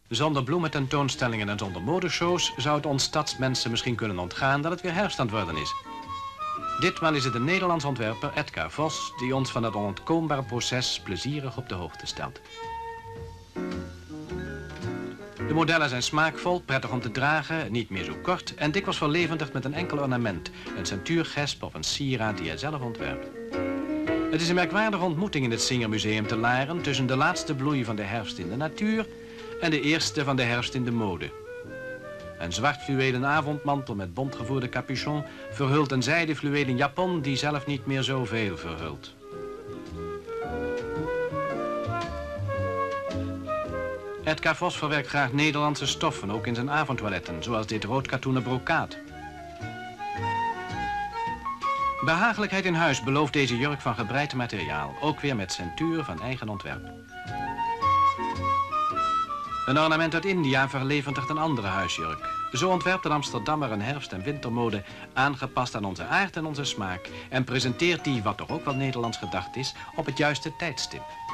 Zonder bloemententoonstellingen en zonder modeshows zou het ons stadsmensen misschien kunnen ontgaan dat het weer herfst aan het worden is. Ditmaal is het een Nederlands ontwerper, Edgar Vos, die ons van het onontkoombare proces plezierig op de hoogte stelt. De modellen zijn smaakvol, prettig om te dragen, niet meer zo kort en dikwijls verlevendigd met een enkel ornament, een centuurgesp of een sieraad die hij zelf ontwerpt. Het is een merkwaardige ontmoeting in het Singermuseum te Laren tussen de laatste bloei van de herfst in de natuur en de eerste van de herfst in de mode. Een zwart fluwelen avondmantel met bontgevoerde capuchon verhult een zijde fluwelen japon die zelf niet meer zoveel verhult. Edgar Vos verwerkt graag Nederlandse stoffen, ook in zijn avondtoiletten, zoals dit roodkatoenen brokaat. Behagelijkheid in huis belooft deze jurk van gebreid materiaal, ook weer met centuur van eigen ontwerp. Een ornament uit India verlevendigt een andere huisjurk. Zo ontwerpt een Amsterdammer een herfst- en wintermode aangepast aan onze aard en onze smaak en presenteert die, wat toch ook wel Nederlands gedacht is, op het juiste tijdstip.